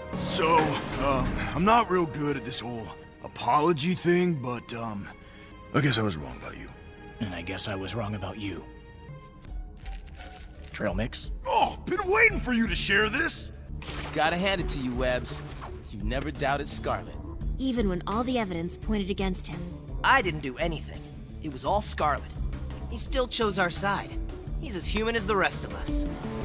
So, I'm not real good at this whole apology thing, but, I guess I was wrong about you. And I guess I was wrong about you. Trail mix? Oh, been waiting for you to share this! Gotta hand it to you, Webbs. You never doubted Scarlet. Even when all the evidence pointed against him. I didn't do anything. It was all Scarlet. He still chose our side. He's as human as the rest of us.